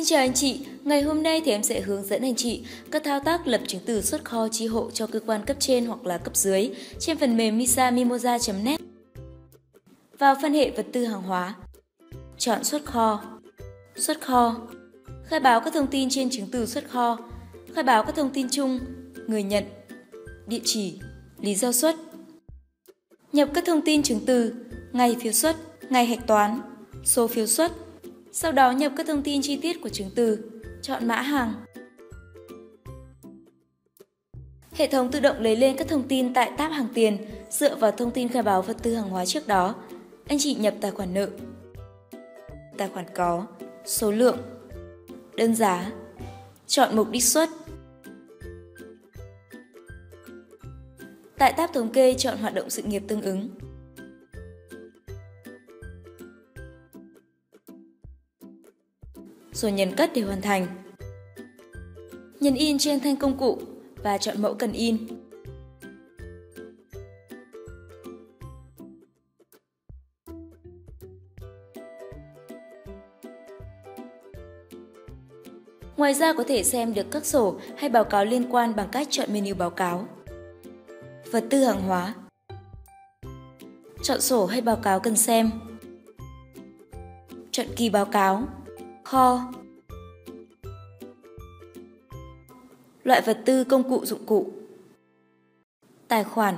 chào anh chị, ngày hôm nay thì em sẽ hướng dẫn anh chị các thao tác lập chứng từ xuất kho chi hộ cho cơ quan cấp trên hoặc là cấp dưới trên phần mềm misa-mimosa.net. Vào phân hệ vật tư hàng hóa, chọn xuất kho, khai báo các thông tin trên chứng từ xuất kho, khai báo các thông tin chung, người nhận, địa chỉ, lý do xuất. Nhập các thông tin chứng từ, ngày phiếu xuất, ngày hạch toán, số phiếu xuất. Sau đó nhập các thông tin chi tiết của chứng từ, chọn mã hàng. Hệ thống tự động lấy lên các thông tin tại tab hàng tiền dựa vào thông tin khai báo vật tư hàng hóa trước đó. Anh chị nhập tài khoản nợ, tài khoản có, số lượng, đơn giá, chọn mục đích xuất. Tại tab thống kê chọn hoạt động sự nghiệp tương ứng. Rồi nhấn cất để hoàn thành. Nhấn in trên thanh công cụ và chọn mẫu cần in. Ngoài ra có thể xem được các sổ hay báo cáo liên quan bằng cách chọn menu báo cáo. Vật tư hàng hóa. Chọn sổ hay báo cáo cần xem. Chọn kỳ báo cáo. Kho. Loại vật tư công cụ dụng cụ. Tài khoản.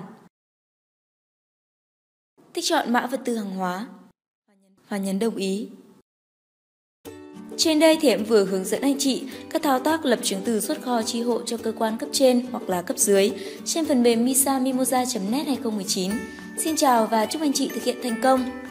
Thích chọn mã vật tư hàng hóa và nhấn đồng ý. Trên đây thì em vừa hướng dẫn anh chị các thao tác lập chứng từ xuất kho chi hộ cho cơ quan cấp trên hoặc là cấp dưới trên phần mềm misa-mimosa.net 2019. Xin chào và chúc anh chị thực hiện thành công!